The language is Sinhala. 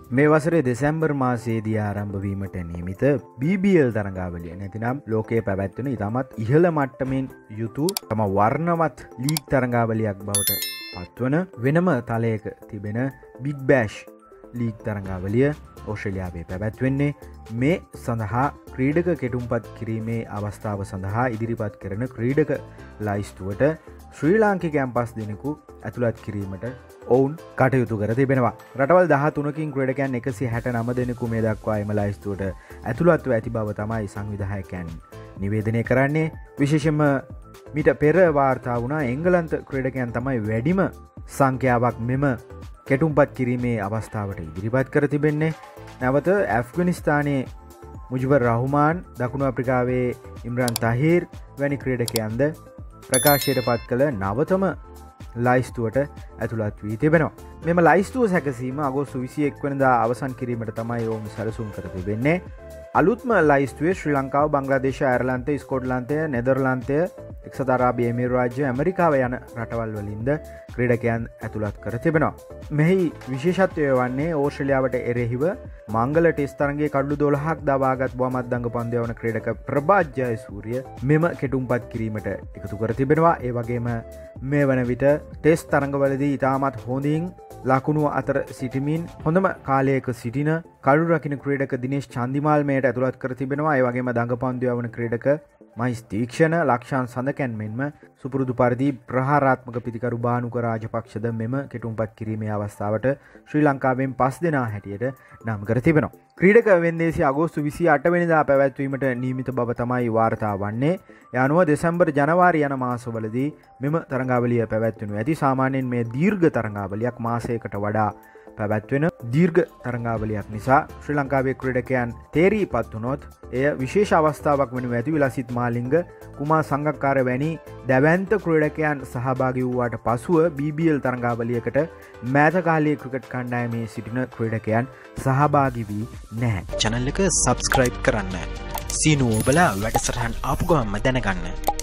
මේ වසරේ දෙසැම්බර් මාසයේදී ආරම්භ වීමට නියමිත BBL තරඟාවලිය නැතිනම් ලෝකයේ පැවැත්වෙන ඉතාමත් ඉහළ මට්ටමින් යුතු තම වර්ණවත් ලීග් තරඟාවලියක් බවට පත්වන වෙනම තලයක තිබෙන බිග් බෑෂ් ලීග් තරඟාවලිය ඕස්ට්‍රේලියාවේ පැවැත්වෙන්නේ මේ සඳහා ක්‍රීඩක කෙටුම්පත් කිරීමේ අවස්ථාව සඳහා ඉදිරිපත් කරන ක්‍රීඩක ලයිස්තුවට ශ්‍රී ලාංකිකයන් 5 දෙනෙකු ඇතුළත් කිරීමට ඔවුන් කටයුතු කර තිබෙනවා. රටවල් 13කින් ක්‍රීඩකයන් 169 දෙනෙකු මේ දක්වා එම ලයිස්තුවට ඇතුළත්ව ඇති බව තමයි සංවිධායකයන් නිවේදනය කරන්නේ. විශේෂයෙන්ම මීට පෙර වාර්තා වුණා එංගලන්ත ක්‍රීඩකයන් තමයි වැඩිම සංඛ්‍යාවක් මෙම කෙටුම්පත් කිරීමේ අවස්ථාවට ඉදිරිපත් කර තිබෙන්නේ. නැවත ඇෆ්ගනිස්තානයේ මුජිබර් රහ්මාන්, දකුණු අප්‍රිකාවේ ඉම්රාන් තහීර් වැනි ක්‍රීඩකයන්ද ප්‍රකාශයට පත් කළ නවතම ලයිස්තුවට ඇතුළත් වී තිබෙනවා. මෙම ලයිස්තුව සැකසීම අගෝස්තු 21 වෙනිදා අවසන් කිරීමට තමයි ඔවුන් සැලසුම් කර තිබෙන්නේ. අලුත්ම ලයිස්තුවේ ශ්‍රී ලංකාව, බංග්ලාදේශ, අයර්ලන්තය, ස්කොට්ලන්තය, නෙදර්ලන්තය, එක්සත් අරාබි එමිරාජ්‍ය, ඇමරිකාව යන රටවල් වලින්ද ක්‍රීඩකයන් ඇතුළත් කර තිබෙනවා. මෙහි විශේෂත්වය වන්නේ ඕස්ට්‍රේලියාවට එරෙහිව මංගල ටෙස්ට් තරගයේ කඩලු 12ක් දවාගත් බොහොමත් දඟ පන්දු යවන ක්‍රීඩක ප්‍රභාත් ජයසූරිය මෙම කෙටුම්පත් කිරීමට එකතු කර තිබෙනවා. ඒ වගේම මේ වන විට ටෙස්ට් තරඟවලදී ඉතාමත් හොඳින් ලකුණු අතර සිටිමින් හොඳම කාලයක සිටින කඩු රකින්න ක්‍රීඩක දිනේෂ් චන්දිමාල් මෙයට ඇතුළත් කර තිබෙනවා. ඒ වගේම දඟ පන්දු යවන ක්‍රීඩක මහිස් තීක්ෂණ, ලක්ෂාන් සඳකැන් මෙන්ම සුපුරුදු පරිදි ප්‍රහාරාත්මක පිතිකරු බානුක රාජපක්ෂද මෙම කෙටුම්පත් කිරීමේ අවස්ථාවට ශ්‍රී ලංකාවෙන් 5 දෙනා හැටියට නම් කර තිබෙනවා. ක්‍රීඩක වෙන්දේසි අගෝස්තු 28 වෙනිදා පැවැත්වීමට නියමිත බව තමයි වාර්තා වන්නේ. ඒ අනුව දෙසැම්බර් ජනවාරි යන මාසවලදී මෙම තරඟාවලිය පැවැත්වෙනු ඇති. සාමාන්‍යයෙන් මේ දීර්ඝ තරඟාවලියක් මාසයකට වඩා පැවැත්වෙන දීර්ඝ තරඟාවලියක් නිසා ශ්‍රී ලංකාවේ ක්‍රීඩකයන් තේරීපත් වුණොත් එය විශේෂ අවස්ථාවක් වෙනු ඇති. විලාසිත් මාලිංග, කුමාර් සංගක්කාර වැනි දැවැන්ත ක්‍රීඩකයන් සහභාගී වූාට පසුව BBL තරඟාවලියකට මෑත කාලයේ ක්‍රිකට් කණ්ඩායමේ සිටින ක්‍රීඩකයන් සහභාගී වී නැහැ. channel එක subscribe කරන්න. සීනුව ඔබලා වැඩසටහන් ආපු ගමන්ම දැනගන්න.